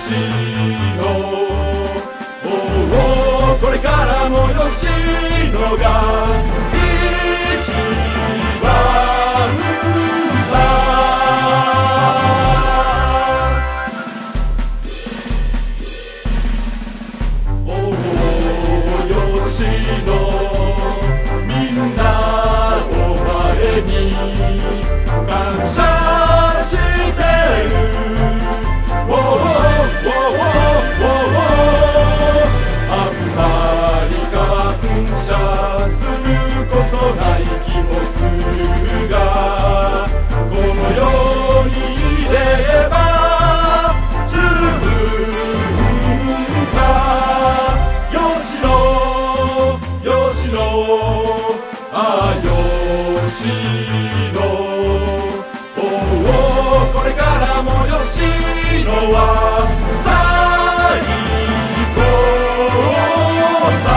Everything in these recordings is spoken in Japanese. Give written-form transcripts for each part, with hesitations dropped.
吉野、これからも吉野が一番さ。吉野、みんなお前に感謝してる。あんまり感謝することない気もするが、この世にいれば十分さ。吉野、吉野、ああ吉野、これからも吉野は最高さ。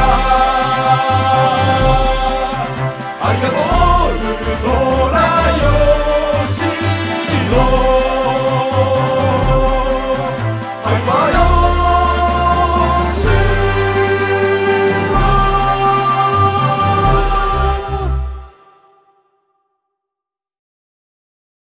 ありがとうウルトラ吉野、ハイパー